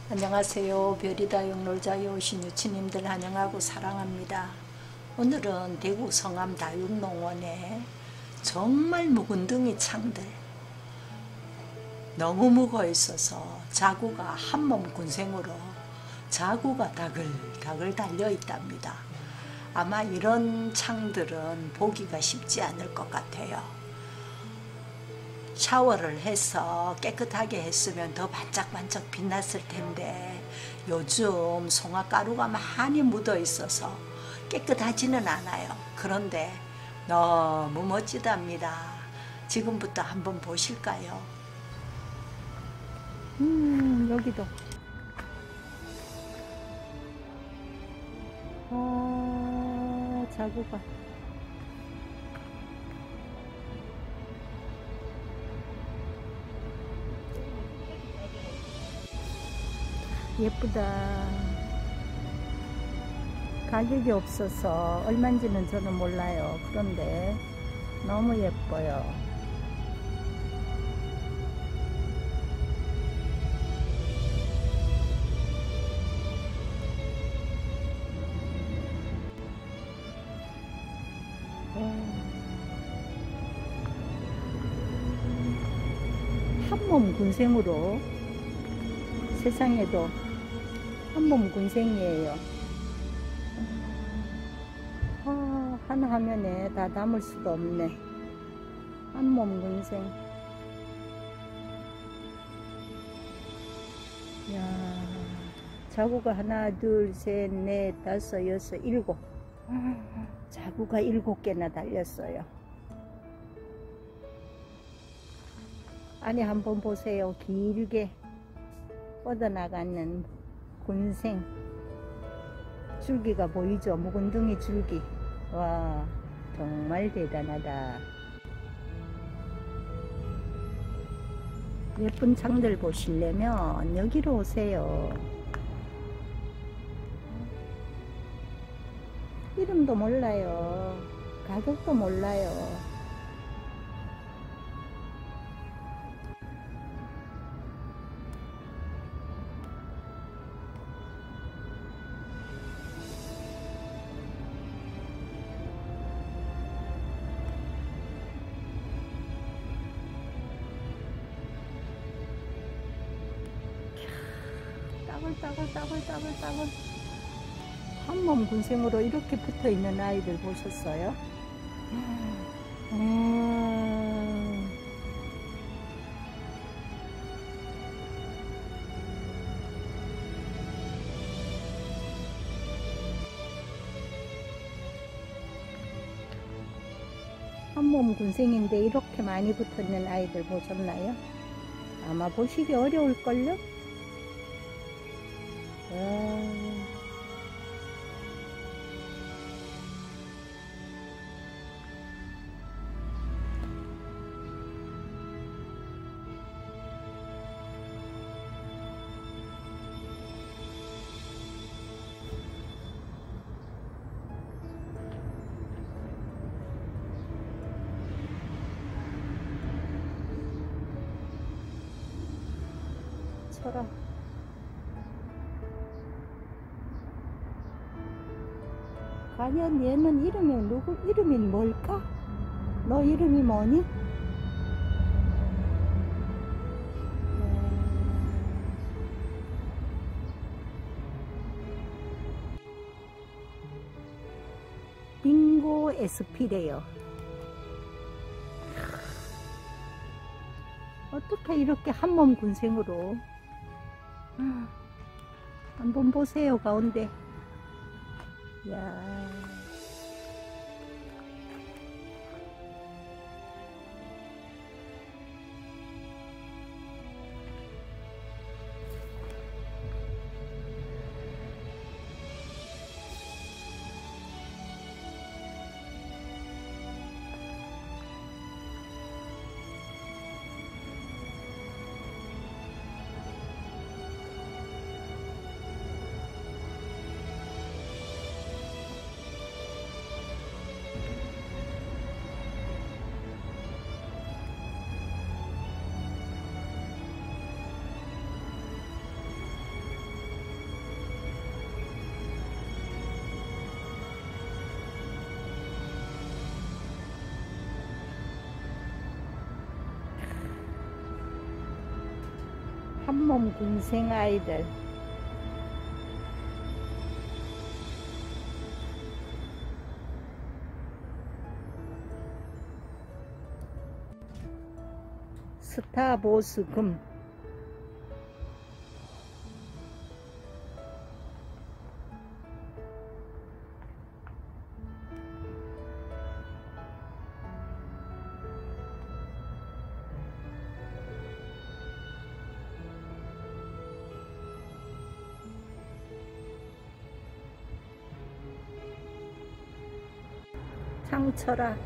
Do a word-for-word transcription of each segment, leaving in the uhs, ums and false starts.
안녕하세요. 별이다 영놀자에 오신 유치님들 환영하고 사랑합니다. 오늘은 대구 성암 다육농원에 정말 묵은둥이 창들 너무 묵어 있어서 자구가 한몸 군생으로 자구가 다글다글 달려 있답니다. 아마 이런 창들은 보기가 쉽지 않을 것 같아요. 샤워를 해서 깨끗하게 했으면 더 반짝반짝 빛났을 텐데 요즘 송화가루가 많이 묻어 있어서 깨끗하지는 않아요. 그런데 너무 멋지답니다. 지금부터 한번 보실까요? 음 여기도 아 자구가 예쁘다. 가격이 없어서 얼마인지는 저는 몰라요. 그런데 너무 예뻐요. 한몸 군생으로 세상에도 한몸 군생이에요. 아, 한 화면에 다 담을 수도 없네. 한몸 군생. 야, 자구가 하나, 둘, 셋, 넷, 다섯, 여섯, 일곱. 자구가 일곱 개나 달렸어요. 안에 한번 보세요. 길게 뻗어나가는 군생 줄기가 보이죠? 묵은둥이 줄기. 와, 정말 대단하다. 예쁜 창들 보시려면 여기로 오세요. 이름도 몰라요. 가격도 몰라요. 따글따글따글따글따글 한몸 군생으로 이렇게 붙어 있는 아이들 보셨어요? 음... 한몸 군생인데 이렇게 많이 붙어 있는 아이들 보셨나요? 아마 보시기 어려울걸요? 철아. 과연 얘는 이름이 누구 이름이 뭘까? 너 이름이 뭐니? 빙고 에스피래요. 어떻게 이렇게 한몸 군생으로. 한번 보세요. 가운데. 야. 한몸 군생 아이들. 스타 보스 금. 상철아.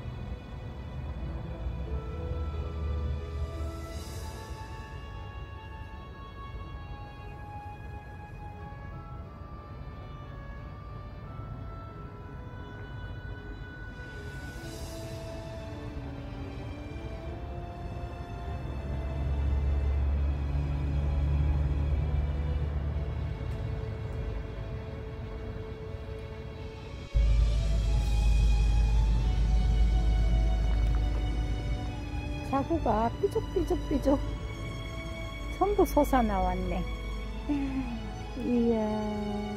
자구가 삐죽삐죽삐죽 전부 솟아나왔네. 이야.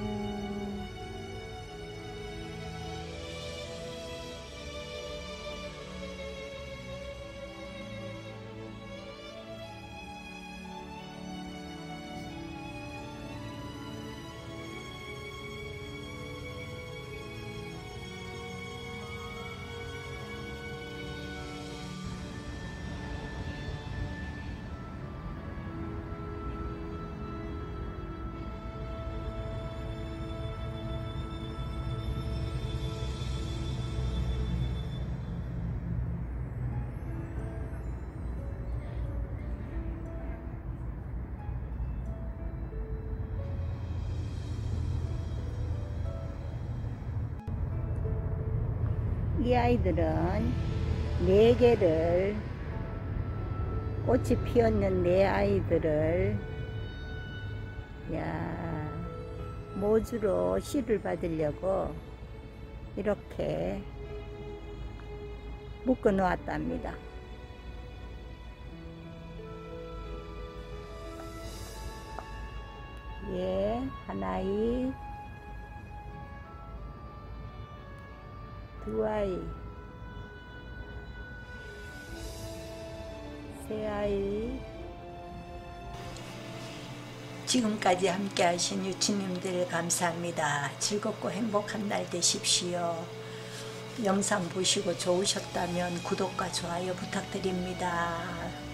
이 아이들은 네 개를, 꽃이 피었는 네 아이들을 야 모주로 씨를 받으려고 이렇게 묶어 놓았답니다. 예, 하나이, 두 아이, 세 아이. 지금까지 함께 하신 유치님들 감사합니다. 즐겁고 행복한 날 되십시오. 영상 보시고 좋으셨다면 구독과 좋아요 부탁드립니다.